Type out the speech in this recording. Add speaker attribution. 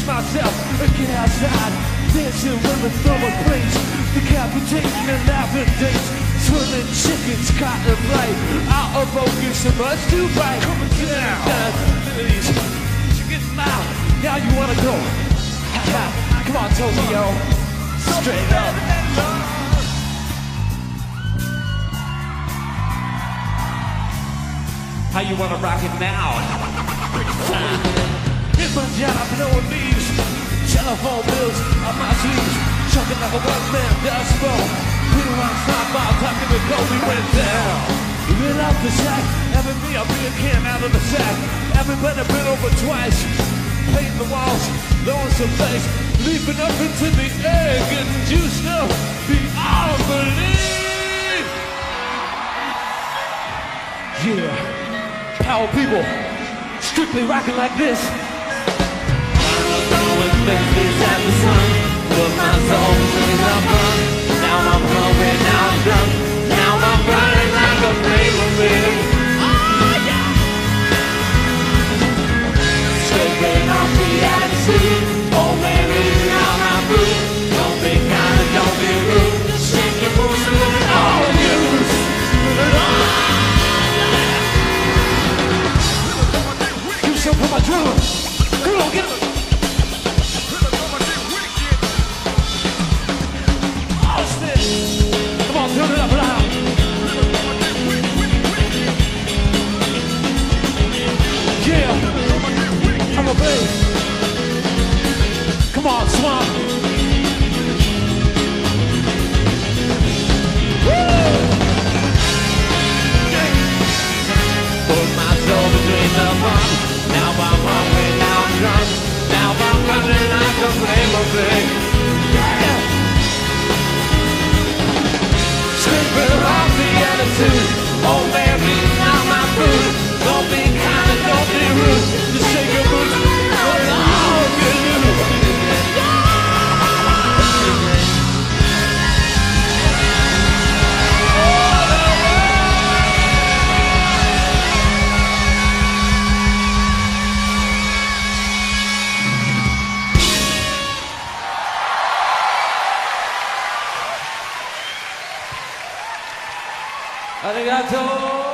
Speaker 1: myself and get outside. Dancing with the thermal plates, decapitating and laughing dates. Swirling chickens caught in flight, out of focus and much too bright. Coming down, please, chicken mouth. Now you wanna go? Come on, Tokyo, straight up. How you wanna rock it now? Hit my job, no one leaves. Telephone bills on my sleeves. Chucking like a one-man dust bowl. Been around 5 miles, talking to go, we went down. Lit up the sack, having me a Beercan out of the sack. Everybody been over twice. Painting the walls, blowing some face. Leaping up into the air, getting juiced up beyond belief. Yeah. Power people, strictly rocking like this. I was always Memphis at the sun, put my soul in the fun. Now I'm hungry, now I'm drunk, now I'm burning like a flame. Oh yeah! Scraping off the attitude, old man eating out my food. Don't be kind and don't be rude, just shake your boots and let it all loose. For my drummer. Come on, get him. Oh, shit. Come on, turn it up loud. Yeah. I'm a bass. Come on, Swamp. Woo! Put my soul between the bumps. Now I'm hungry, now I'm drunk. Now I'm running like a flame of flame. Yeah. Scraping off the attitude. Old man eating out my food. Don't be kind and don't be rude. Just shake your boots. Put it all good news. Arigato!